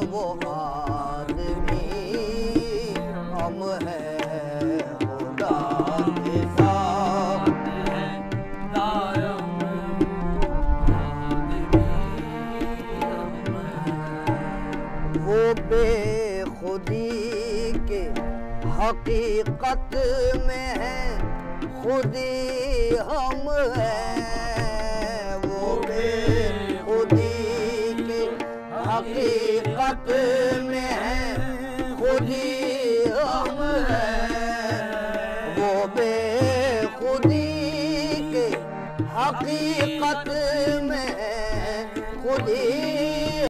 वो आदमी हम हैं खुदा के साथ है दायम वो बेखुदी के हकीकत में है खुदी हम हैं वो बेखुदी के हकीकत में है खुदी हम हैं वो बेखुदी के हकीकत